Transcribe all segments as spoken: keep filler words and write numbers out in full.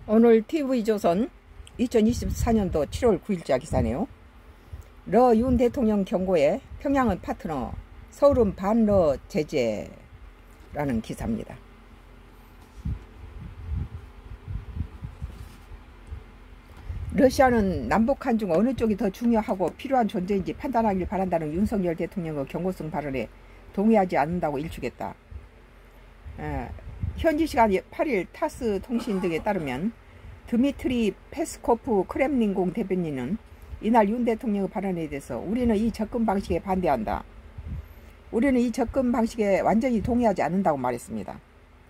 오늘 티비조선 이천이십사년도 칠월 구일자 기사네요. 러 윤 대통령 경고에 평양은 파트너, 서울은 반러 제재라는 기사입니다. 러시아는 남북한 중 어느 쪽이 더 중요하고 필요한 존재인지 판단하길 바란다는 윤석열 대통령의 경고성 발언에 동의하지 않는다고 일축했다. 에, 현지 시간 팔일 타스 통신 등에 따르면 드미트리 페스코프 크렘린궁 대변인은 이날 윤 대통령의 발언에 대해서 우리는 이 접근 방식에 반대한다. 우리는 이 접근 방식에 완전히 동의하지 않는다고 말했습니다.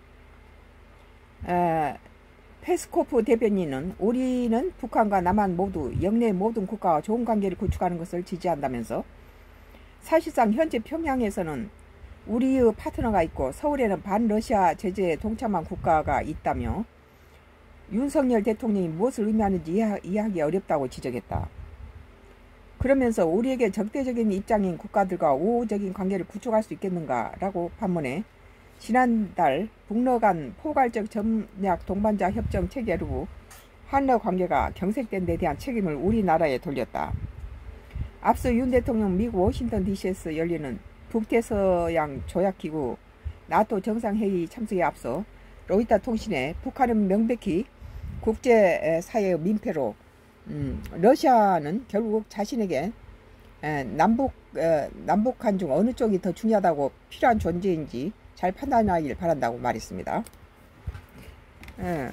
에, 페스코프 대변인은 우리는 북한과 남한 모두 영내 모든 국가와 좋은 관계를 구축하는 것을 지지한다면서 사실상 현재 평양에서는 우리의 파트너가 있고 서울에는 반러시아 제재에 동참한 국가가 있다며 윤석열 대통령이 무엇을 의미하는지 이해, 이해하기 어렵다고 지적했다. 그러면서 우리에게 적대적인 입장인 국가들과 우호적인 관계를 구축할 수 있겠는가라고 반문해 지난달 북러 간 포괄적 전략 동반자 협정 체결 후 한러 관계가 경색된 데 대한 책임을 우리나라에 돌렸다. 앞서 윤 대통령 미국 워싱턴 디씨에서 열리는 북대서양 조약기구 나토 정상회의 참석에 앞서 로이터 통신에 북한은 명백히 국제사회의 민폐로 음, 러시아는 결국 자신에게 에, 남북, 에, 남북한 중 어느 쪽이 더 중요하다고 필요한 존재인지 잘 판단하길 바란다고 말했습니다. 에,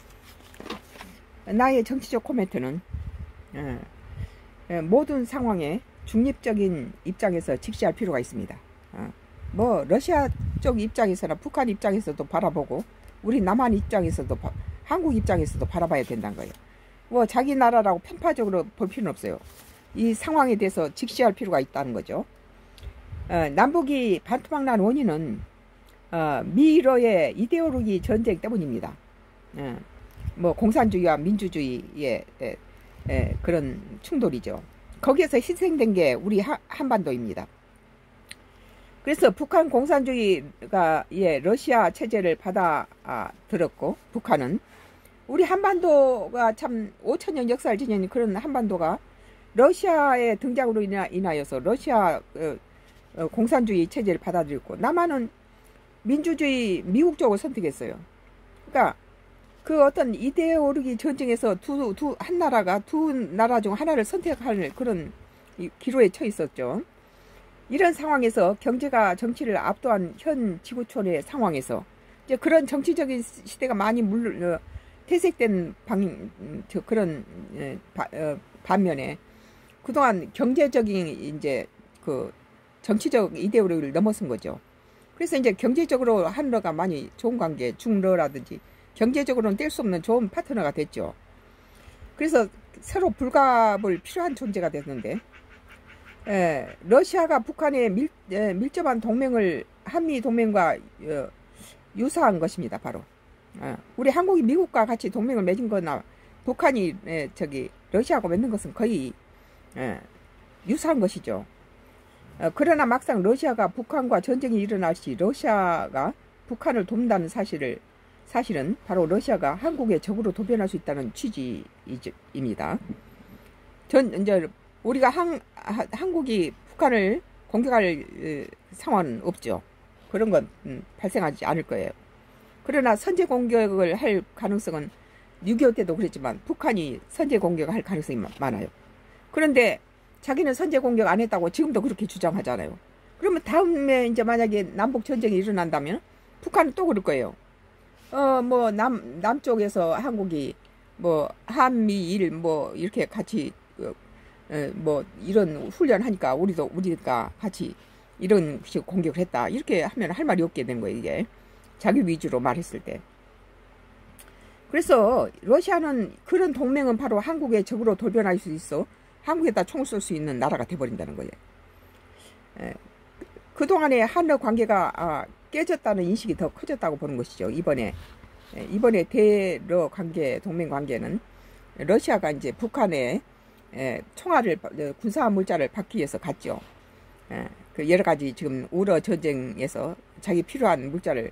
나의 정치적 코멘트는 에, 에, 모든 상황에 중립적인 입장에서 직시할 필요가 있습니다. 어, 뭐 러시아 쪽 입장에서나 북한 입장에서도 바라보고 우리 남한 입장에서도 바, 한국 입장에서도 바라봐야 된다는 거예요. 뭐 자기 나라라고 편파적으로 볼 필요는 없어요. 이 상황에 대해서 직시할 필요가 있다는 거죠. 어, 남북이 반토막 난 원인은 어, 미러의 이데올로기 전쟁 때문입니다. 어, 뭐 공산주의와 민주주의의 에, 에, 그런 충돌이죠. 거기에서 희생된 게 우리 하, 한반도입니다. 그래서 북한 공산주의가 예, 러시아 체제를 받아 아, 들었고 북한은 우리 한반도가 참 오천년 역사를 지닌 그런 한반도가 러시아의 등장으로 인하, 인하여서 러시아 어, 어, 공산주의 체제를 받아들였고 남한은 민주주의 미국 쪽을 선택했어요. 그러니까 그 어떤 이데올로기 전쟁에서 두, 두, 한 나라가 두 나라 중 하나를 선택할 그런 기로에 처해 있었죠. 이런 상황에서 경제가 정치를 압도한 현 지구촌의 상황에서 이제 그런 정치적인 시대가 많이 물, 어, 퇴색된 방, 저, 그런, 에, 바, 어, 반면에 그동안 경제적인 이제 그 정치적 이데올로기를 넘어선 거죠. 그래서 이제 경제적으로 한러가 많이 좋은 관계, 중러라든지 경제적으로는 뗄 수 없는 좋은 파트너가 됐죠. 그래서 서로 불가불 필요한 존재가 됐는데 에, 러시아가 북한에 밀, 에, 밀접한 동맹을 한미 동맹과 어, 유사한 것입니다. 바로 어, 우리 한국이 미국과 같이 동맹을 맺은 거나 북한이 에, 저기 러시아하고 맺는 것은 거의 에, 유사한 것이죠. 어, 그러나 막상 러시아가 북한과 전쟁이 일어날 시 러시아가 북한을 돕는다는 사실을 사실은 바로 러시아가 한국의 적으로 도변할 수 있다는 취지입니다. 전 이제 우리가 한, 하, 한국이 북한을 공격할 에, 상황은 없죠. 그런 건 음, 발생하지 않을 거예요. 그러나 선제 공격을 할 가능성은 육이오 때도 그랬지만 북한이 선제 공격을 할 가능성이 많아요. 그런데 자기는 선제 공격 안 했다고 지금도 그렇게 주장하잖아요. 그러면 다음에 이제 만약에 남북 전쟁이 일어난다면 북한은 또 그럴 거예요. 어, 뭐, 남, 남쪽에서 한국이, 뭐, 한미일, 뭐, 이렇게 같이, 어, 뭐, 이런 훈련 하니까, 우리도, 우리가 같이 이런 공격을 했다. 이렇게 하면 할 말이 없게 된 거예요, 이게. 자기 위주로 말했을 때. 그래서, 러시아는 그런 동맹은 바로 한국의 적으로 돌변할 수 있어, 한국에다 총을 쏠 수 있는 나라가 돼버린다는 거예요. 에, 그동안의 한러 관계가, 아, 깨졌다는 인식이 더 커졌다고 보는 것이죠. 이번에 이번에 대러 관계 동맹 관계는 러시아가 이제 북한에 총알을 군사 물자를 받기 위해서 갔죠. 그 여러 가지 지금 우러 전쟁에서 자기 필요한 물자를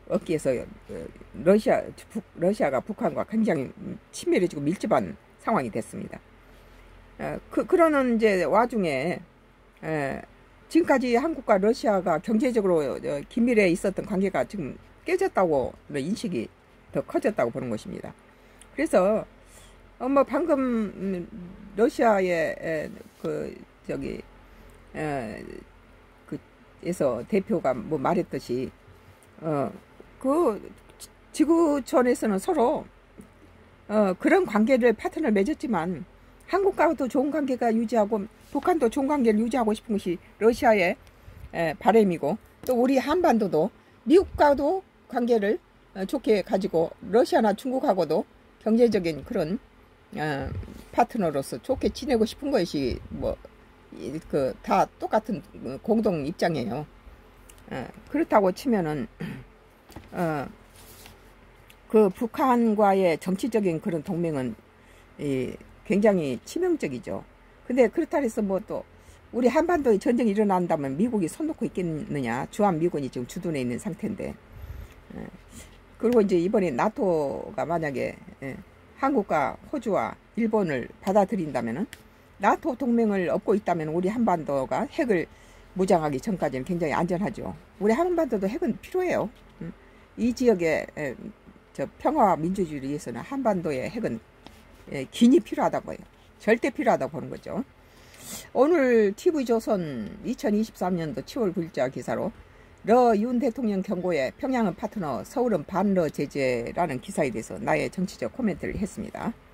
얻기 위해서 러시아, 러시아가 북한과 굉장히 친밀해지고 밀접한 상황이 됐습니다. 그, 그러는 이제 와중에, 에, 지금까지 한국과 러시아가 경제적으로 긴밀해 있었던 관계가 지금 깨졌다고 인식이 더 커졌다고 보는 것입니다. 그래서, 어, 뭐, 방금, 러시아의, 그, 저기, 에, 그, 에서 대표가 뭐 말했듯이, 어, 그, 지구촌에서는 서로, 어, 그런 관계를 파트너를 맺었지만, 한국과도 좋은 관계가 유지하고 북한도 좋은 관계를 유지하고 싶은 것이 러시아의 에, 바람이고 또 우리 한반도도 미국과도 관계를 어, 좋게 가지고 러시아나 중국하고도 경제적인 그런 어, 파트너로서 좋게 지내고 싶은 것이 뭐 그 다 똑같은 공동 입장이에요. 어, 그렇다고 치면은 어, 그 북한과의 정치적인 그런 동맹은 이 굉장히 치명적이죠. 근데 그렇다 해서 뭐 또 우리 한반도에 전쟁이 일어난다면 미국이 손 놓고 있겠느냐. 주한미군이 지금 주둔해 있는 상태인데. 그리고 이제 이번에 나토가 만약에 한국과 호주와 일본을 받아들인다면은 나토 동맹을 얻고 있다면 우리 한반도가 핵을 무장하기 전까지는 굉장히 안전하죠. 우리 한반도도 핵은 필요해요. 이 지역의 저 평화와 민주주의를 위해서는 한반도의 핵은 예, 긴이 필요하다고 해요. 절대 필요하다고 보는 거죠. 오늘 티비조선 이천이십삼 년도 칠월 구일자 기사로 러 윤 대통령 경고에 평양은 파트너, 서울은 반러 제재라는 기사에 대해서 나의 정치적 코멘트를 했습니다.